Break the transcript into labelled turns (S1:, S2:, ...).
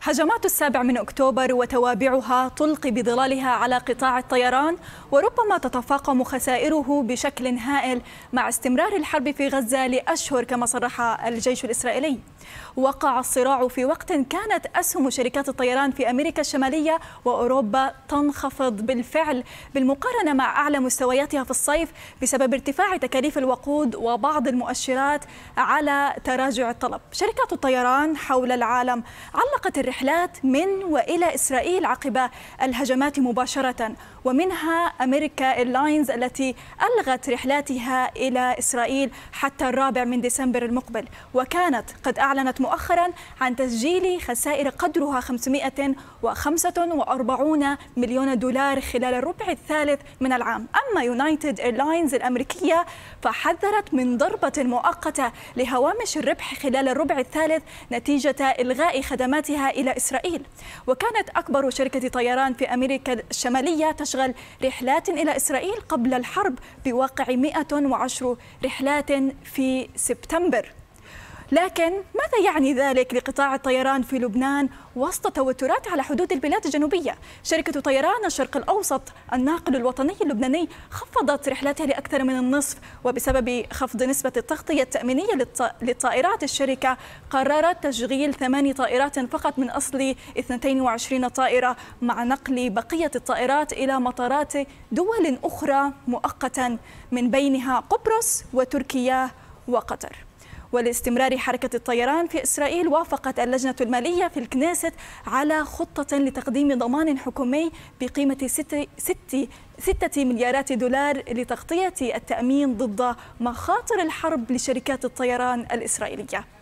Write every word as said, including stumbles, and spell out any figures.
S1: هجمات السابع من أكتوبر وتوابعها تلقي بظلالها على قطاع الطيران، وربما تتفاقم خسائره بشكل هائل مع استمرار الحرب في غزة لأشهر كما صرح الجيش الإسرائيلي. وقع الصراع في وقت كانت أسهم شركات الطيران في أمريكا الشمالية وأوروبا تنخفض بالفعل بالمقارنة مع أعلى مستوياتها في الصيف بسبب ارتفاع تكاليف الوقود وبعض المؤشرات على تراجع الطلب. شركات الطيران حول العالم علقت الرحلات من وإلى إسرائيل عقب الهجمات مباشرة، ومنها أمريكا إيرلاينز التي ألغت رحلاتها إلى إسرائيل حتى الرابع من ديسمبر المقبل، وكانت قد أعلنت مؤخرا عن تسجيل خسائر قدرها خمسمائة وخمسة وأربعين مليون دولار خلال الربع الثالث من العام. أما يونايتد إيرلاينز الأمريكية فحذرت من ضربة مؤقتة لهوامش الربح خلال الربع الثالث نتيجة إلغاء خدماتها إلى إسرائيل. وكانت أكبر شركة طيران في أمريكا الشمالية تشغل رحلات إلى إسرائيل قبل الحرب بواقع مائة وعشر رحلات في سبتمبر. لكن ماذا يعني ذلك لقطاع الطيران في لبنان وسط توترات على حدود البلاد الجنوبية؟ شركة طيران الشرق الأوسط الناقل الوطني اللبناني خفضت رحلاتها لأكثر من النصف، وبسبب خفض نسبة التغطية التأمينية للطائرات الشركة قررت تشغيل ثماني طائرات فقط من أصل اثنتين وعشرين طائرة، مع نقل بقية الطائرات إلى مطارات دول أخرى مؤقتا من بينها قبرص وتركيا وقطر. ولاستمرار حركة الطيران في إسرائيل وافقت اللجنة المالية في الكنيست على خطة لتقديم ضمان حكومي بقيمة ستة, ستة, ستة مليارات دولار لتغطية التأمين ضد مخاطر الحرب لشركات الطيران الإسرائيلية.